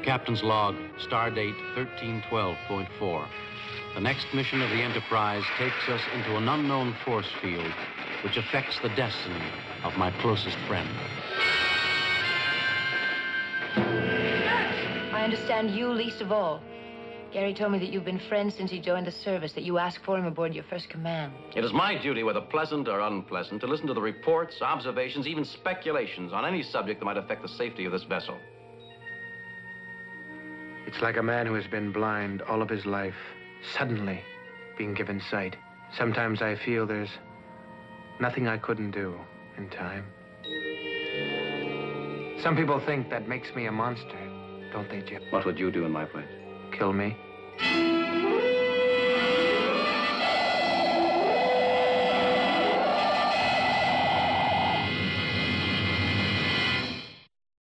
Captain's log, stardate 1312.4. The next mission of the Enterprise takes us into an unknown force field which affects the destiny of my closest friend. I understand you least of all. Gary told me that you've been friends since he joined the service, that you asked for him aboard your first command. It is my duty, whether pleasant or unpleasant, to listen to the reports, observations, even speculations on any subject that might affect the safety of this vessel. It's like a man who has been blind all of his life, suddenly being given sight. Sometimes I feel there's nothing I couldn't do in time. Some people think that makes me a monster, don't they, Jim? What would you do in my place? Kill me.